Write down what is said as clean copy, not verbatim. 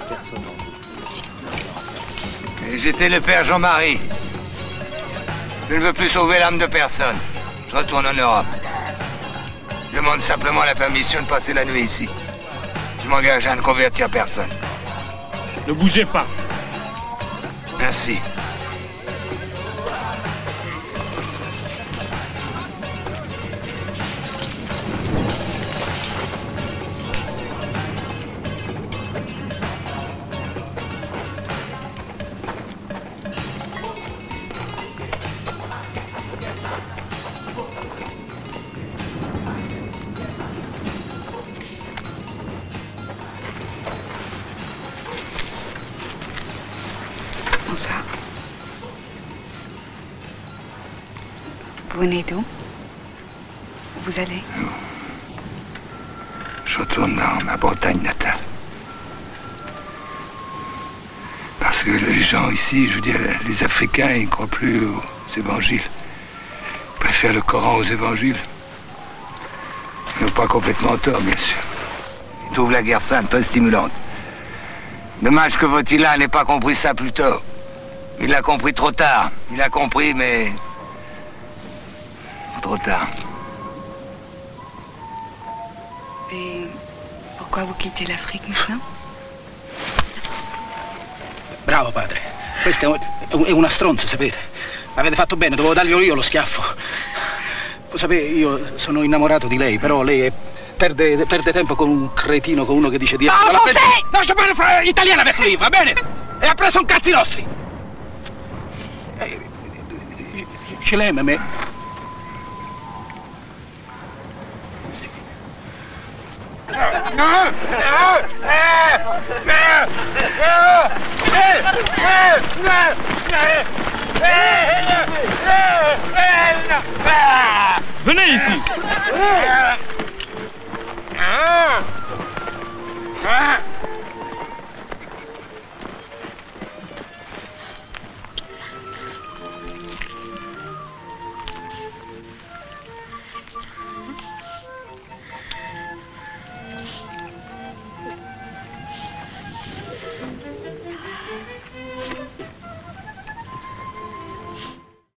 personne. J'étais le père Jean-Marie. Je ne veux plus sauver l'âme de personne. Je retourne en Europe. Je demande simplement la permission de passer la nuit ici. Je m'engage à ne convertir personne. Ne bougez pas. Merci. Bonsoir. Vous venez d'où? Où vous allez? Je retourne dans ma Bretagne natale. Parce que les gens ici, je veux dire, les Africains, ils ne croient plus aux évangiles. Ils préfèrent le Coran aux évangiles. Ils n'ont pas complètement tort, bien sûr. Ils trouvent la guerre sainte très stimulante. Dommage que Vautila n'ait pas compris ça plus tôt. Il l'a compris trop tard. Il a compris, mais... trop tard. Et pourquoi vous quittez l'Afrique maintenant? Bravo padre, questa è una stronza, sapete? Avete fatto bene, dovevo darglielo io lo schiaffo. Lo sapete, io sono innamorato di lei, però lei perde tempo con un cretino, con uno che dice di... No, José! No, je parle italiano avec lui, va bene? E ha preso un cazzi nostri! Ce l'hai, me? Sì. Venez ici.